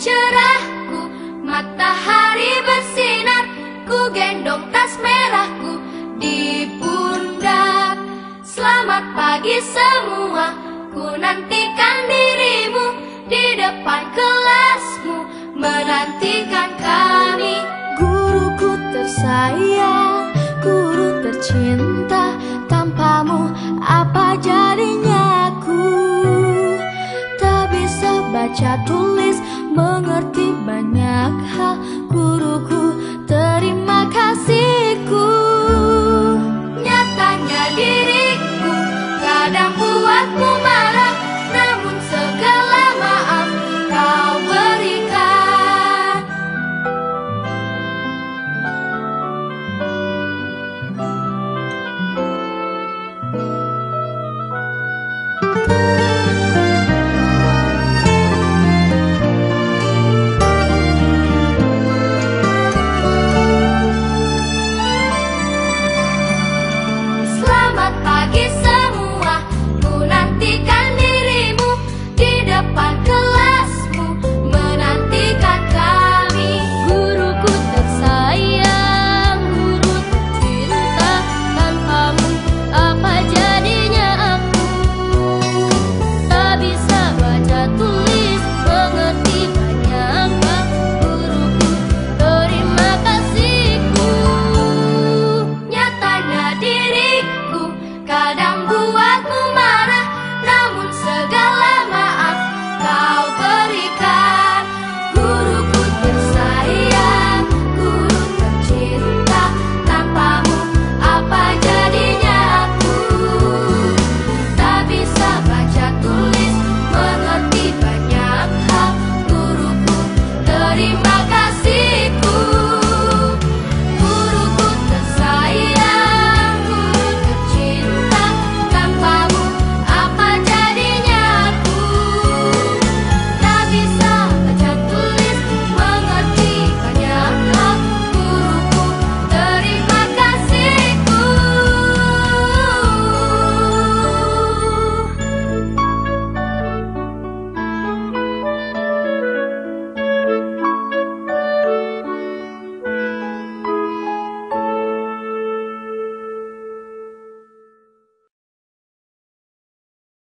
cerahku, matahari bersinar, ku gendong tas merahku di pundak. Selamat pagi semua, ku nantikan dirimu di depan kelasmu, menantikan kami. Guruku tersayang, guru tercinta, tanpamu apa jadinya aku? Tak bisa baca tulis, mengerti banyak hal. Guruku, terima kasihku. Nyatanya diriku kadang buatmu